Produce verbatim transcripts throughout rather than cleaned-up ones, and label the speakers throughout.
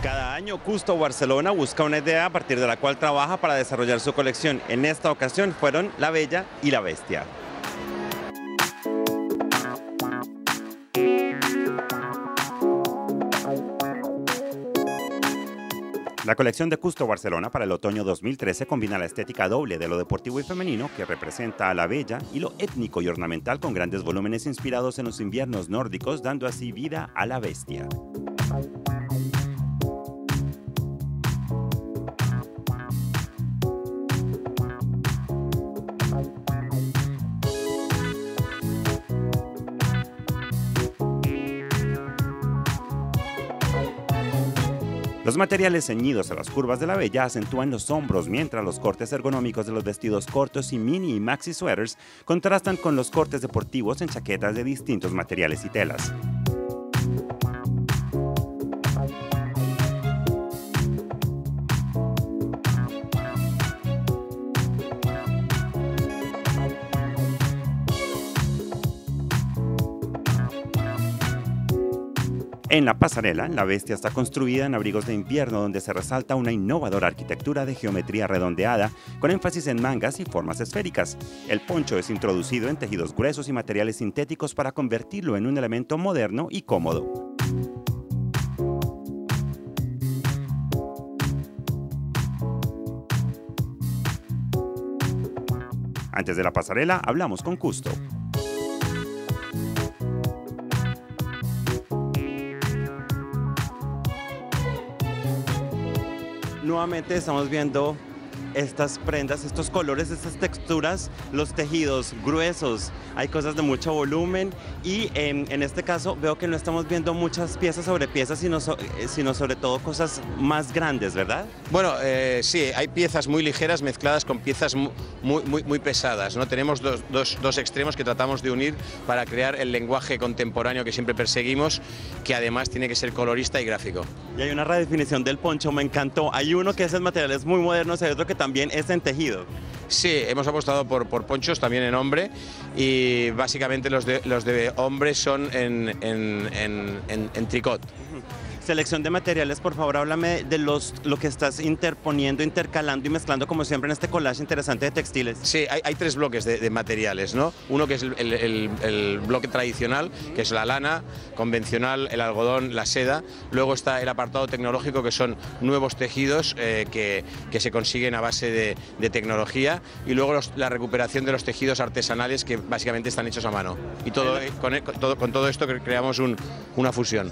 Speaker 1: Cada año, Custo Barcelona busca una idea a partir de la cual trabaja para desarrollar su colección. En esta ocasión fueron La Bella y la Bestia. La colección de Custo Barcelona para el otoño dos mil trece combina la estética doble de lo deportivo y femenino, que representa a la bella, y lo étnico y ornamental con grandes volúmenes inspirados en los inviernos nórdicos, dando así vida a la bestia. Los materiales ceñidos a las curvas de la bella acentúan los hombros, mientras los cortes ergonómicos de los vestidos cortos y mini y maxi sweaters contrastan con los cortes deportivos en chaquetas de distintos materiales y telas. En la pasarela, la bestia está construida en abrigos de invierno donde se resalta una innovadora arquitectura de geometría redondeada con énfasis en mangas y formas esféricas. El poncho es introducido en tejidos gruesos y materiales sintéticos para convertirlo en un elemento moderno y cómodo. Antes de la pasarela, hablamos con Custo. Nuevamente estamos viendo estas prendas, estos colores, estas texturas, los tejidos gruesos, hay cosas de mucho volumen y en, en este caso veo que no estamos viendo muchas piezas sobre piezas, sino, so, sino sobre todo cosas más grandes, ¿verdad?
Speaker 2: Bueno, eh, sí, hay piezas muy ligeras mezcladas con piezas muy, muy, muy pesadas, ¿no? Tenemos dos, dos, dos extremos que tratamos de unir para crear el lenguaje contemporáneo que siempre perseguimos, que además tiene que ser colorista y gráfico.
Speaker 1: Y hay una redefinición del poncho, me encantó. Hay uno que es en materiales muy modernos y hay otro que también es en tejido.
Speaker 2: Sí, hemos apostado por, por ponchos también en hombre y básicamente los de, los de hombre son en, en, en, en, en tricot.
Speaker 1: Selección de materiales, por favor, háblame de los, lo que estás interponiendo, intercalando y mezclando como siempre en este collage interesante de textiles.
Speaker 2: Sí, hay, hay tres bloques de, de materiales, ¿no? Uno que es el, el, el, el bloque tradicional, que es la lana, convencional, el algodón, la seda. Luego está el apartado tecnológico, que son nuevos tejidos eh, que, que se consiguen a base de, de tecnología. Y luego los, la recuperación de los tejidos artesanales que básicamente están hechos a mano. Y todo, con, con, todo, con todo esto creamos un, una fusión.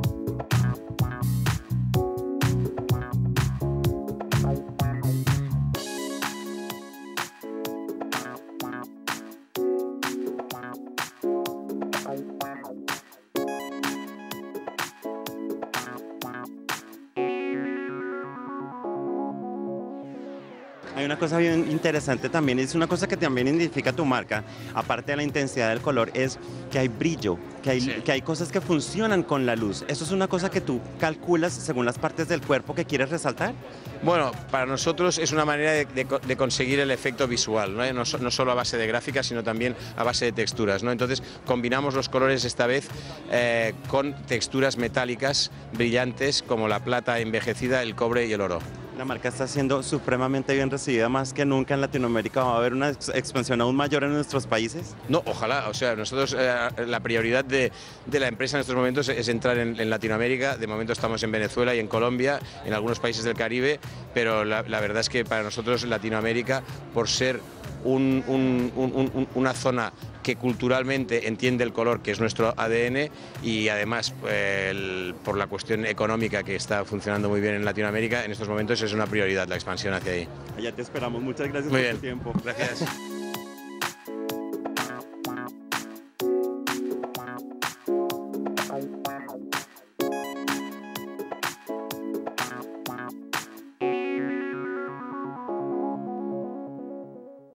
Speaker 1: Hay una cosa bien interesante también, es una cosa que también identifica tu marca, aparte de la intensidad del color, es que hay brillo, que hay, sí. que hay cosas que funcionan con la luz. ¿Eso es una cosa que tú calculas según las partes del cuerpo que quieres resaltar?
Speaker 2: Bueno, para nosotros es una manera de, de, de conseguir el efecto visual, ¿no? No, no solo a base de gráficas, sino también a base de texturas, ¿no? Entonces combinamos los colores esta vez eh, con texturas metálicas brillantes como la plata envejecida, el cobre y el oro.
Speaker 1: La marca está siendo supremamente bien recibida, más que nunca en Latinoamérica. ¿Va a haber una expansión aún mayor en nuestros países?
Speaker 2: No, ojalá. O sea, nosotros, eh, la prioridad de, de la empresa en estos momentos es entrar en, en Latinoamérica. De momento estamos en Venezuela y en Colombia, en algunos países del Caribe, pero la, la verdad es que para nosotros Latinoamérica, por ser un, un, un, un, una zona que culturalmente entiende el color, que es nuestro A D N, y además eh, el, por la cuestión económica que está funcionando muy bien en Latinoamérica, en estos momentos es una prioridad la expansión hacia ahí.
Speaker 1: Allá te esperamos, muchas gracias
Speaker 2: muy
Speaker 1: por
Speaker 2: bien.
Speaker 1: tu tiempo.
Speaker 2: Gracias.